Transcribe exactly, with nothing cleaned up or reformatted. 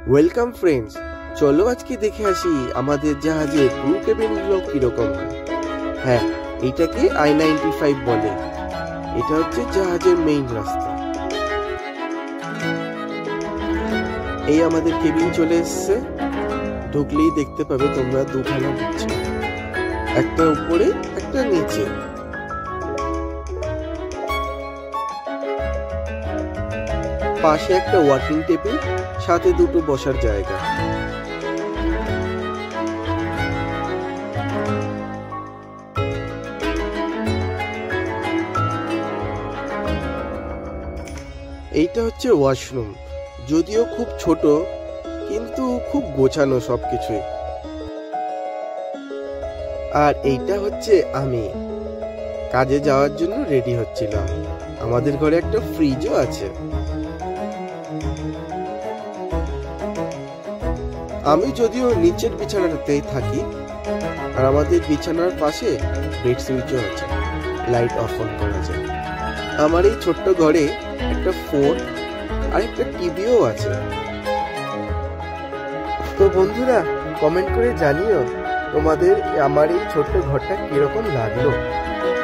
Welcome friends, চলো আজকে দেখে আসি আমাদের জাহাজের ক্রু কেবিন গুলো কিরকম হয়। হ্যাঁ, এটাকে আই নাইনটি ফাইভ বলে। এটা হচ্ছে জাহাজের মেইন রাস্তা। এই আমাদের কেবিন চলে এসছে। ঢুকলেই দেখতে পাবে তোমরা দুখানা বিছানা, একটা উপরে একটা নিচে। পাশে একটা ওয়ার্কিং টেবিল, সাথে দুটো বসার জায়গা। এইটা হচ্ছে ওয়াশরুম, যদিও খুব ছোট কিন্তু খুব গোছানো সবকিছুই। আর এইটা হচ্ছে আমি কাজে যাওয়ার জন্য রেডি হচ্ছিলাম। আমাদের ঘরে একটা ফ্রিজও আছে। আমি যদিও নিচের বিছানাটাতেই থাকি, আর আমাদের বিছানার পাশে বেড সুইচও আছে, লাইট অফ অন করা যায়। আমার এই ছোট্ট ঘরে একটা ফোন আর একটা টিভিও আছে। তো বন্ধুরা, কমেন্ট করে জানিও তোমাদের আমার এই ছোট্ট ঘরটা কিরকম লাগলো।